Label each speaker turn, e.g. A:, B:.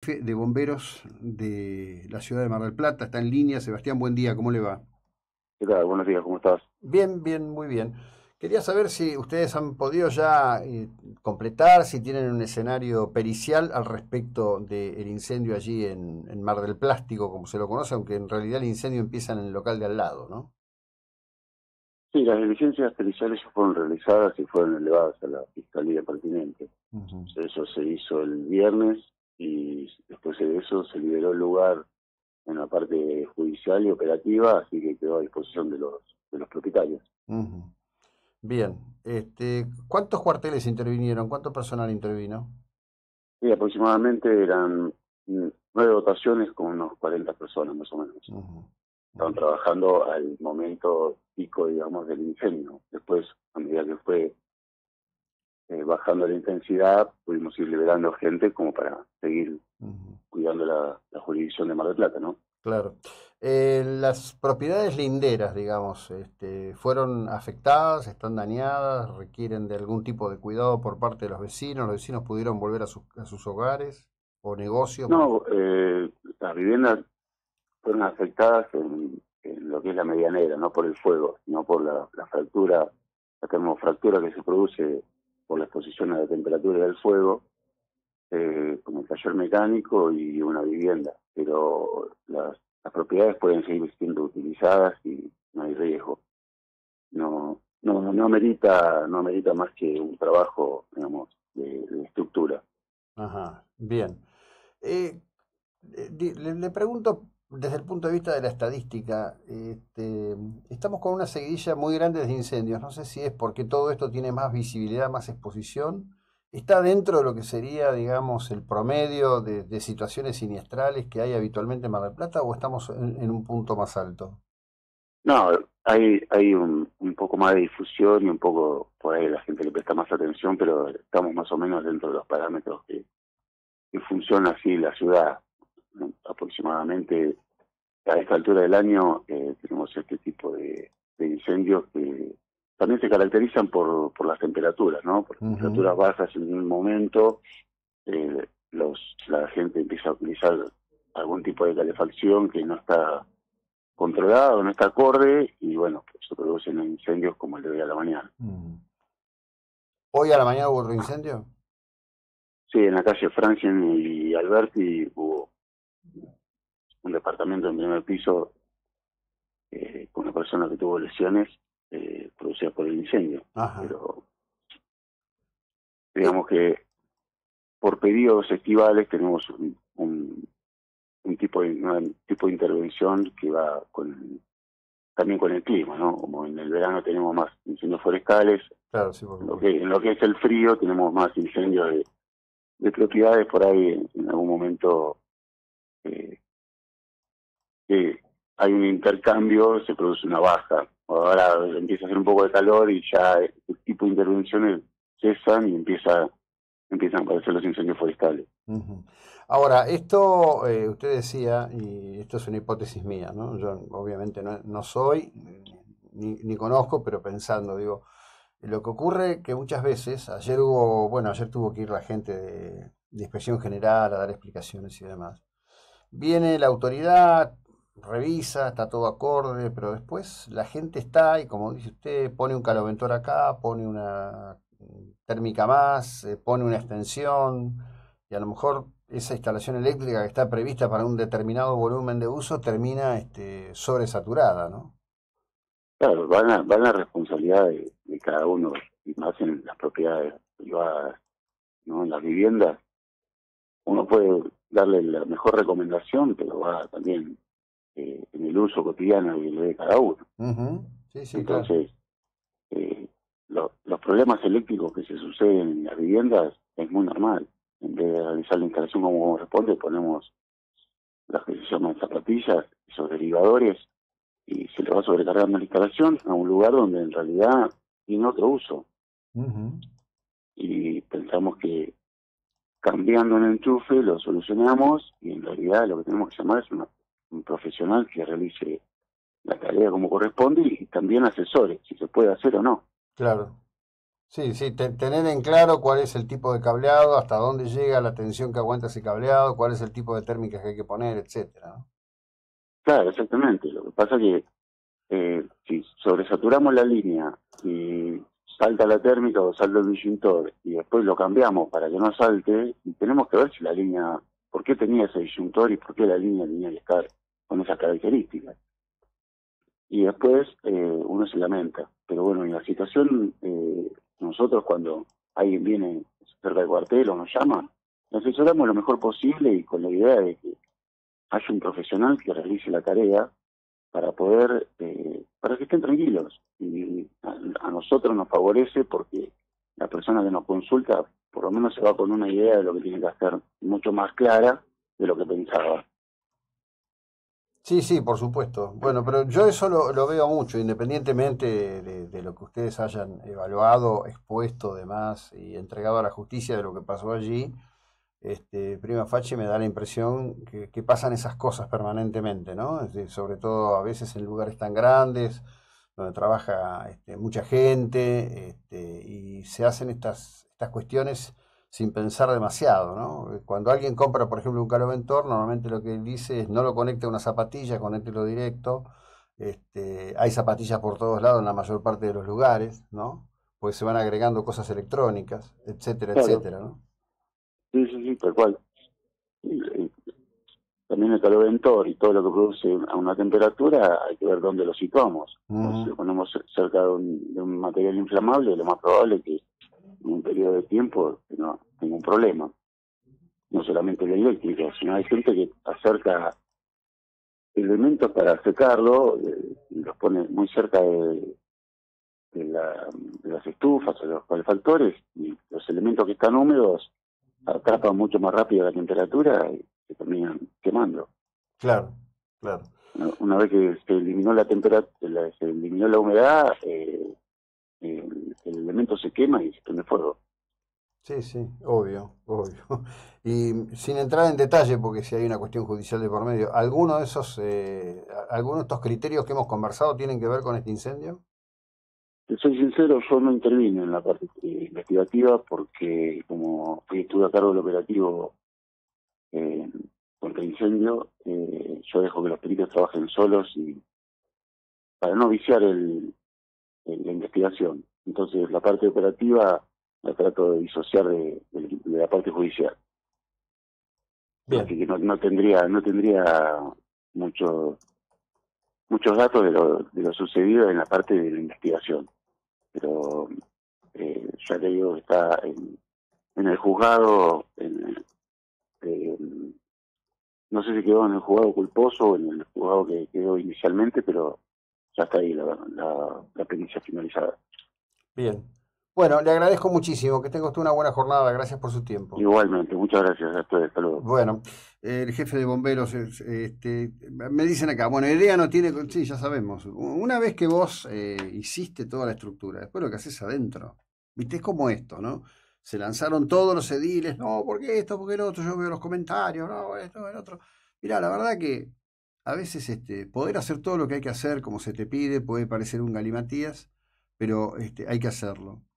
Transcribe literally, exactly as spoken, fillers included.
A: jefe de bomberos de la ciudad de Mar del Plata. Está en línea. Sebastián, buen día, ¿cómo le va?
B: ¿Qué tal? Buenos días, ¿cómo estás?
A: Bien, bien, muy bien. Quería saber si ustedes han podido ya eh, completar, si tienen un escenario pericial al respecto del incendio allí en, en Mar del Plástico, como se lo conoce, aunque en realidad el incendio empieza en el local de al lado, ¿no?
B: Sí, las diligencias periciales ya fueron realizadas y fueron elevadas a la fiscalía pertinente.
A: Ujú.
B: Eso se hizo el viernes y después de eso se liberó el lugar en la parte judicial y operativa, así que quedó a disposición de los, de los propietarios.
A: Ujú. Bien, este, ¿cuántos cuarteles intervinieron? ¿Cuánto personal intervino?
B: Y aproximadamente eran mm, nueve dotaciones con unos cuarenta personas más o menos.
A: Ujú,
B: Estaban
A: ujú.
B: trabajando al momento pico, digamos, del incendio. Después, a medida que fue eh, bajando la intensidad, pudimos ir liberando gente como para seguir
A: Ujú.
B: cuidando la, la jurisdicción de Mar del Plata, ¿no?
A: Claro. Eh, las propiedades linderas, digamos, este, ¿fueron afectadas, están dañadas, requieren de algún tipo de cuidado por parte de los vecinos? ¿Los vecinos pudieron volver a sus, a sus hogares o negocios? Porque...
B: No, eh, las viviendas fueron afectadas en, en lo que es la medianera, no por el fuego, sino por la, la fractura, la termofractura que se produce por la exposición a la temperatura del fuego, eh, como el taller mecánico y una vivienda. Pero las, las propiedades pueden seguir siendo utilizadas y no hay riesgo. No, no, no amerita, no amerita más que un trabajo, digamos, de, de estructura.
A: Ajá, bien. Eh, eh, di- le, le pregunto desde el punto de vista de la estadística, este, estamos con una seguidilla muy grande de incendios. No sé si es porque todo esto tiene más visibilidad, más exposición. ¿Está dentro de lo que sería, digamos, el promedio de, de situaciones siniestrales que hay habitualmente en Mar del Plata o estamos en, en un punto más alto?
B: No, hay, hay un, un poco más de difusión y un poco por ahí la gente le presta más atención, pero estamos más o menos dentro de los parámetros que, que funciona así la ciudad. ¿No? Aproximadamente a esta altura del año eh, tenemos este tipo de, de incendios que también se caracterizan por, por las temperaturas, ¿no? Por
A: Ujú,
B: temperaturas bajas en un momento, eh, los, la gente empieza a utilizar algún tipo de calefacción que no está controlado, no está acorde, y bueno, pues se producen incendios como el de hoy a la mañana.
A: ujú. ¿Hoy a la mañana hubo otro incendio?
B: Sí, en la calle Francia y Alberti hubo un departamento en primer piso eh, con una persona que tuvo lesiones eh, producidas por el incendio.
A: Ajá.
B: Pero
A: Eh,
B: digamos que por periodos estivales tenemos un, un, un tipo de un tipo de intervención que va con también con el clima, ¿no? Como en el verano tenemos más incendios forestales,
A: claro, sí, por
B: en lo que,
A: supuesto.
B: en lo que es el frío tenemos más incendios de, de propiedades por ahí en, en algún momento eh, que hay un intercambio, se produce una baja. Ahora empieza a hacer un poco de calor y ya este tipo de intervenciones cesan y empieza, empiezan a aparecer los incendios forestales.
A: Ujú. Ahora, esto eh, usted decía, y esto es una hipótesis mía, ¿no? Yo obviamente no, no soy, ni, ni conozco, pero pensando, digo, lo que ocurre que muchas veces, ayer hubo, bueno, ayer tuvo que ir la gente de, de Inspección General a dar explicaciones y demás. Viene la autoridad, revisa, está todo acorde, pero después la gente está y como dice usted, pone un caloventor acá, pone una térmica más, eh, pone una extensión y a lo mejor esa instalación eléctrica que está prevista para un determinado volumen de uso termina este, sobresaturada, ¿no?
B: Claro, van a, van a la responsabilidad de, de cada uno, y más en las propiedades privadas, ¿no? En las viviendas, uno puede darle la mejor recomendación, pero va también eh, en el uso cotidiano que le dé cada uno.
A: Ujú. Sí, sí, claro.
B: Entonces, eh, lo- los problemas eléctricos que se suceden en las viviendas es muy normal. En vez de realizar la instalación como corresponde, ponemos las que se llaman zapatillas, esos derivadores, y se le va sobrecargando la instalación a un lugar donde en realidad tiene otro uso.
A: Ujú.
B: Y pensamos que cambiando un enchufe lo solucionamos y en realidad lo que tenemos que llamar es una- un profesional que realice la tarea como corresponde y también asesore si se puede hacer o no.
A: Claro. Sí, sí, te- tener en claro cuál es el tipo de cableado, hasta dónde llega la tensión que aguanta ese cableado, cuál es el tipo de térmicas que hay que poner, etcétera, ¿no?
B: Claro, exactamente. Lo que pasa que eh, si sobresaturamos la línea y salta la térmica o salta el disyuntor y después lo cambiamos para que no salte, y tenemos que ver si la línea, por qué tenía ese disyuntor y por qué la línea tenía que estar con esas características. Y después eh, uno se lamenta. Pero bueno, en la situación, eh, nosotros cuando alguien viene cerca del cuartel o nos llama, nos asesoramos lo mejor posible y con la idea de que haya un profesional que realice la tarea para poder, eh, para que estén tranquilos. Y a, a nosotros nos favorece porque la persona que nos consulta por lo menos se va con una idea de lo que tiene que hacer mucho más clara de lo que pensaba.
A: Sí, sí, por supuesto. Bueno, pero yo eso lo, lo veo mucho, independientemente de, de lo que ustedes hayan evaluado, expuesto, demás, y entregado a la justicia de lo que pasó allí. Este, prima facie me da la impresión que, que pasan esas cosas permanentemente, ¿no? Es decir, sobre todo a veces en lugares tan grandes, donde trabaja este, mucha gente, este, y se hacen estas, estas cuestiones sin pensar demasiado, ¿no? Cuando alguien compra, por ejemplo, un caloventor, normalmente lo que él dice es no lo conecte a una zapatilla, conéctelo directo. Este, hay zapatillas por todos lados en la mayor parte de los lugares, ¿no? Pues se van agregando cosas electrónicas, etcétera,
B: Claro,
A: etcétera, ¿no?
B: sí, sí, sí, tal cual. Y, eh, también el caloventor y todo lo que produce a una temperatura, hay que ver dónde lo situamos. O si
A: Ujú.
B: lo ponemos cerca de un, de un material inflamable, lo más probable es que en un periodo de tiempo no tenga un problema. No solamente el eléctrico, sino hay gente que acerca elementos para secarlo eh, y los pone muy cerca de, de, la, de las estufas o los calefactores y los elementos que están húmedos atrapan mucho más rápido la temperatura y se terminan quemando.
A: Claro, claro.
B: Una una vez que se eliminó la temperatura, se eliminó la humedad, eh, el, el elemento se quema y se prende fuego.
A: Sí, sí, obvio, obvio. Y sin entrar en detalle, porque si hay una cuestión judicial de por medio, ¿alguno de esos, eh, a- alguno de estos criterios que hemos conversado tienen que ver con este incendio?
B: Te soy sincero, yo no intervine en la parte eh, investigativa porque como fui, estuve a cargo del operativo eh, contra incendio, eh, yo dejo que los peritos trabajen solos y para no viciar el, el- la investigación. Entonces la parte operativa la trato de disociar de, de- de la parte judicial. Así
A: Bien,
B: que no, no tendría no tendría mucho, muchos datos de lo, de lo sucedido en la parte de la investigación. Pero eh, ya te digo que está en, en el juzgado, en, eh, no sé si quedó en el juzgado culposo o en el juzgado que quedó inicialmente, pero ya está ahí la, la, la pericia finalizada.
A: bien. Bueno, le agradezco muchísimo, que tenga usted una buena jornada, gracias por su tiempo.
B: Igualmente, muchas gracias a ustedes, hasta luego.
A: Bueno, el jefe de bomberos, es, este, me dicen acá, bueno, idea no tiene, sí, ya sabemos, una vez que vos eh, hiciste toda la estructura, después lo que haces adentro, viste, es como esto, ¿no? Se lanzaron todos los ediles, no, ¿por qué esto? ¿Por qué el otro? Yo veo los comentarios, no, esto, el otro. Mirá, la verdad que a veces este, poder hacer todo lo que hay que hacer como se te pide puede parecer un galimatías, pero este, hay que hacerlo.